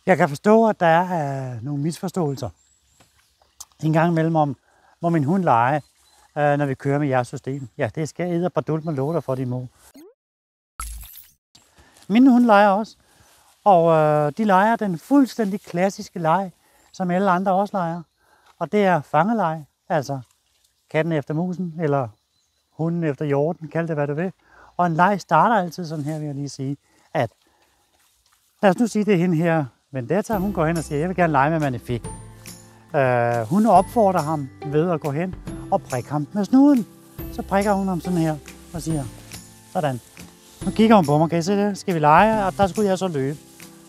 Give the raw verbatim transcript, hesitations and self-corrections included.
Jeg kan forstå, at der er øh, nogle misforståelser en gang imellem om, hvor min hund leger, øh, når vi kører med jeres system. Ja, det skal jeg edderbadult med låter for, de må. Min hund leger også, og øh, de leger den fuldstændig klassiske leg, som alle andre også leger. Og det er fangeleg, altså katten efter musen, eller hunden efter hjorten, kald det hvad du vil. Og en leg starter altid sådan her, vil jeg lige sige, at lad os nu sige, det er hende her, Vendetta, hun går hen og siger, jeg vil gerne lege med Magnifik. Uh, hun opfordrer ham ved at gå hen og prikke ham med snuden. Så prikker hun ham sådan her og siger, sådan. Nu kigger hun på mig, kan I se det? Skal vi lege? Og der skulle jeg så løbe.